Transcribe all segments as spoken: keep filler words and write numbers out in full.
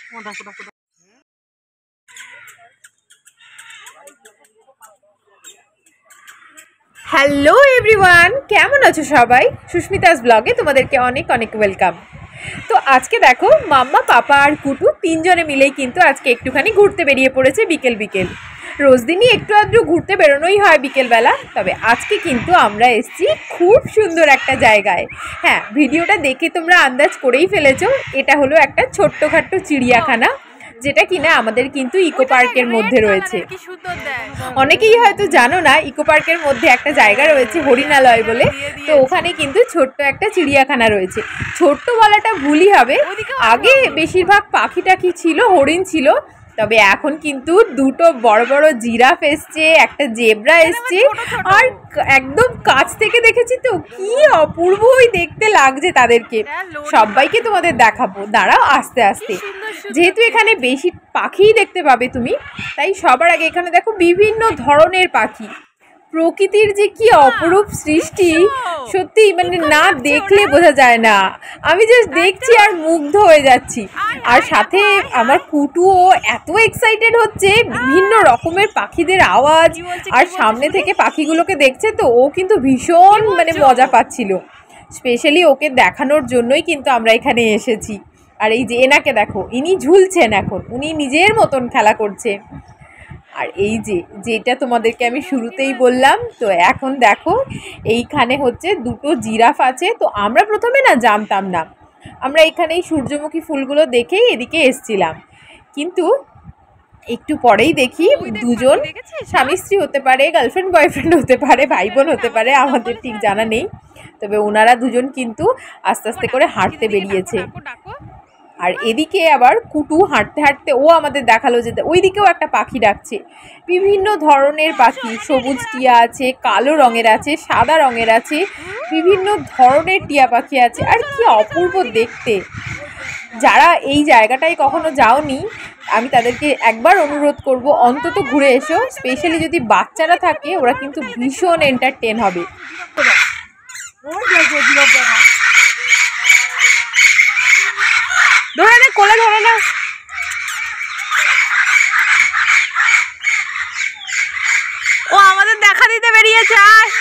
Hello everyone, কেমন আছো সবাই? সুস্মিতাস ব্লগে তোমাদেরকে অনেক অনেক ওয়েলকাম। তো আজকে দেখো মাম্মা, পাপা আর কুটু তিনজনে মিলেই কিন্তু আজকে একটুখানি ঘুরতে বেরিয়ে পড়েছে বিকেল বিকেল। রোজ দিনই একটু আধটু ঘুরতে বেরোনোই হয় বিকেলবেলা, তবে আজকে কিন্তু আমরা এসেছি খুব সুন্দর একটা জায়গায়। হ্যাঁ, ভিডিওটা দেখে তোমরা আন্দাজ করেই ফেলেছো, এটা হলো একটা ছোট্টখাট্ট চিড়িয়াখানা, যেটা কিনা আমাদের কিন্তু ইকো পার্কের মধ্যে রয়েছে। অনেকেই হয়তো জানো না, ইকো পার্কের মধ্যে একটা জায়গা রয়েছে হরিণালয় বলে। তো ওখানে কিন্তু ছোট্ট একটা চিড়িয়াখানা রয়েছে। ছোট্ট বলাটা ভুলই হবে, আগে বেশিরভাগ পাখি টাখি ছিল, হরিণ ছিল, তবে এখন কিন্তু দুটো বড় বড় জিরাফ এসছে, একটা জেব্রা এসছে, আর একদম কাছ থেকে দেখেছি তো কি অপূর্বই দেখতে লাগছে তাদেরকে। সবাইকে তোমাদের দেখাবো, দাঁড়াও আস্তে আস্তে। যেহেতু এখানে বেশি পাখিই দেখতে পাবে তুমি, তাই সবার আগে এখানে দেখো বিভিন্ন ধরনের পাখি। প্রকৃতির যে কি অপরূপ সৃষ্টি, সত্যি মানে না দেখলে বোঝা যায় না। আমি জাস্ট দেখছি আর মুগ্ধ হয়ে যাচ্ছি। আর সাথে আমার কুটুও এত এক্সাইটেড হচ্ছে, বিভিন্ন রকমের পাখিদের আওয়াজ আর সামনে থেকে পাখিগুলোকে দেখছে, তো ও কিন্তু ভীষণ মানে মজা পাচ্ছিল। স্পেশালি ওকে দেখানোর জন্যই কিন্তু আমরা এখানে এসেছি। আর এই যে এনাকে দেখো, ইনি ঝুলছেন, এখন উনি নিজের মতন খেলা করছে। আর এই যে যেটা তোমাদেরকে আমি শুরুতেই বললাম, তো এখন দেখো এইখানে হচ্ছে দুটো জিরাফ আছে। তো আমরা প্রথমে না জানতাম না, আমরা এখানে এই সূর্যমুখী ফুলগুলো দেখেই এদিকে এসছিলাম, কিন্তু একটু পরেই দেখি দুজন স্বামী স্ত্রী হতে পারে, গার্লফ্রেন্ড বয়ফ্রেন্ড হতে পারে, ভাই বোন হতে পারে, আমাদের ঠিক জানা নেই, তবে ওনারা দুজন কিন্তু আস্তে আস্তে করে হাঁটতে বেরিয়েছে। আর এদিকে আবার কুটু হাঁটতে হাঁটতে ও আমাদের দেখালো যে ওই দিকেও একটা পাখি ডাকছে। বিভিন্ন ধরনের পাখি, সবুজ টিয়া আছে, কালো রঙের আছে, সাদা রঙের আছে, বিভিন্ন ধরনের টিয়া পাখি আছে। আর কি অপূর্ব দেখতে। যারা এই জায়গাটায় কখনো যাওনি, আমি তাদেরকে একবার অনুরোধ করব অন্তত ঘুরে এসো। স্পেশালি যদি বাচ্চারা থাকে, ওরা কিন্তু ভীষণ এন্টারটেন হবে। ধরে না, কোলে ধরে না। ও আমাদের দেখা দিতে বেরিয়েছে।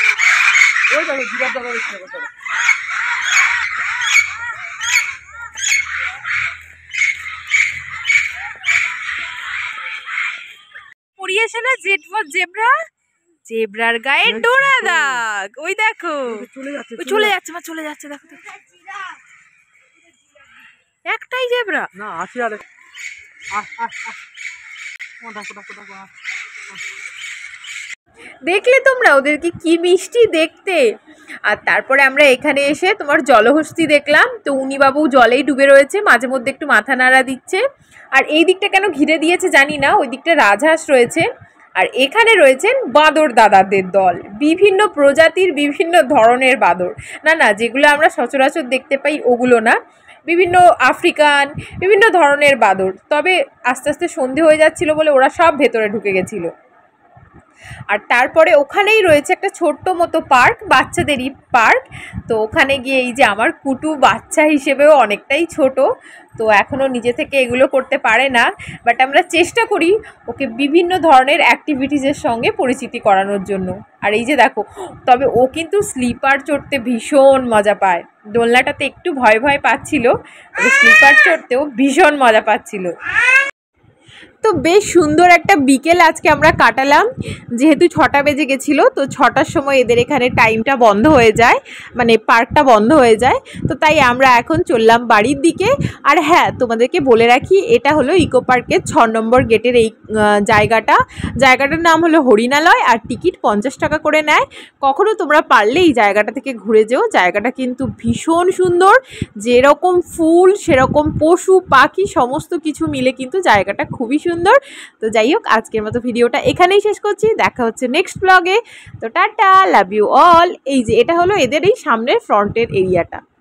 পড়িয়েছে না জেব্রা, জেব্রার গায়ে ডোরা দাগ। ওই দেখো চলে যাচ্ছে, মা চলে যাচ্ছে, দেখো দেখো। একটাই জেব্রা না, আসি আরে। দেখলে তোমরা ওদেরকে কি মিষ্টি দেখতে। আর তারপরে আমরা এখানে এসে তোমার জলহস্তি দেখলাম। তো উনি বাবু জলেই ডুবে রয়েছে, মাঝে মধ্যে একটু মাথা নাড়া দিচ্ছে। আর এই দিকটা কেন ঘিরে দিয়েছে জানি না, ওই দিকটা রাজহাঁস রয়েছে। আর এখানে রয়েছেন বাঁদর দাদাদের দল, বিভিন্ন প্রজাতির বিভিন্ন ধরনের বাঁদর। না না, যেগুলো আমরা সচরাচর দেখতে পাই ওগুলো না, বিভিন্ন আফ্রিকান বিভিন্ন ধরনের বাঁদর। তবে আস্তে আস্তে সন্ধে হয়ে যাচ্ছিল বলে ওরা সব ভেতরে ঢুকে গেছিলো। আর তারপরে ওখানেই রয়েছে একটা ছোট্ট মতো পার্ক, বাচ্চাদেরই পার্ক। তো ওখানে গিয়ে এই যে আমার কুটু বাচ্চা হিসেবেও অনেকটাই ছোট, তো এখনও নিজে থেকে এগুলো করতে পারে না, বাট আমরা চেষ্টা করি ওকে বিভিন্ন ধরনের অ্যাক্টিভিটিসের সঙ্গে পরিচিতি করানোর জন্য। আর এই যে দেখো, তবে ও কিন্তু স্লিপার চড়তে ভীষণ মজা পায়। দোলনাটাতে একটু ভয় ভয় পাচ্ছিল, তবে স্লিপার চড়তেও ভীষণ মজা পাচ্ছিল। তো বেশ সুন্দর একটা বিকেল আজকে আমরা কাটালাম। যেহেতু ছটা বেজে গেছিলো, তো ছটার সময় এদের এখানে টাইমটা বন্ধ হয়ে যায়, মানে পার্কটা বন্ধ হয়ে যায়। তো তাই আমরা এখন চললাম বাড়ির দিকে। আর হ্যাঁ, তোমাদেরকে বলে রাখি, এটা হলো ইকো পার্কের ছ নম্বর গেটের এই জায়গাটা। জায়গাটার নাম হলো হরিণালয়, আর টিকিট পঞ্চাশ টাকা করে নেয়। কখনো তোমরা পারলে এই জায়গাটা থেকে ঘুরে যেও। জায়গাটা কিন্তু ভীষণ সুন্দর, যেরকম ফুল সেরকম পশু পাখি সমস্ত কিছু মিলে কিন্তু জায়গাটা খুবই সুন্দর। তো যাই হোক, আজকের মতো ভিডিওটা এখানেই শেষ করছি। দেখা হচ্ছে নেক্সট ব্লগে। তো টাটা, লাভ ইউ অল। এই যে এটা হলো এদের এই সামনের ফ্রন্টের এরিয়াটা।